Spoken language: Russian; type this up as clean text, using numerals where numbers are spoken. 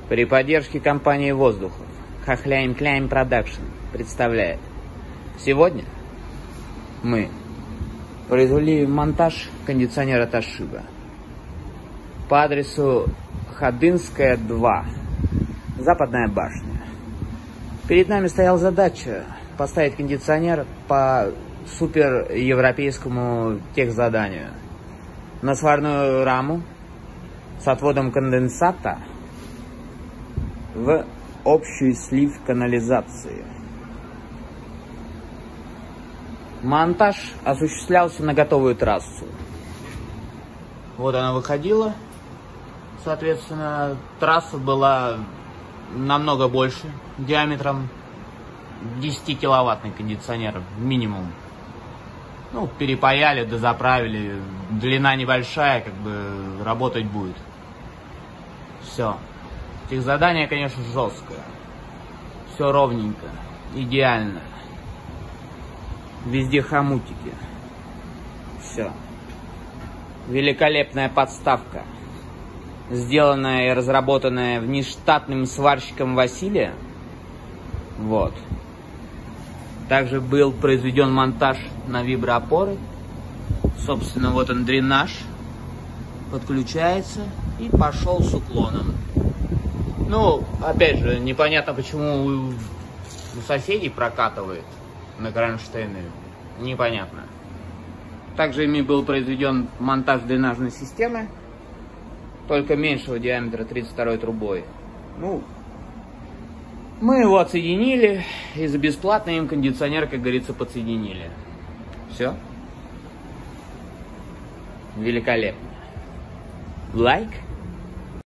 При поддержке компании «Воздухов» Хохляйм Кляйм Продакшн представляет. Сегодня мы произвели монтаж кондиционера Toshiba по адресу Ходынская, 2, Западная башня. Перед нами стояла задача поставить кондиционер по супер европейскому техзаданию на сварную раму с отводом конденсата в общий слив канализации. Монтаж осуществлялся на готовую трассу. Вот она выходила. Соответственно, трасса была намного больше, диаметром 10-киловаттный кондиционер минимум. Ну, перепаяли, дозаправили. Длина небольшая, как бы работать будет. Все. Техзадание, конечно, жесткое. Все ровненько, идеально. Везде хомутики. Все. Великолепная подставка, сделанная и разработанная внештатным сварщиком Василия. Вот. Также был произведен монтаж на виброопоры. Собственно, вот он дренаж. Подключается и пошел с уклоном. Ну, опять же, непонятно, почему у соседей прокатывает на кронштейны. Непонятно. Также ими был произведен монтаж дренажной системы, только меньшего диаметра 32-й трубой. Ну, мы его отсоединили, и за бесплатно им кондиционер, как говорится, подсоединили. Все. Великолепно. Лайк.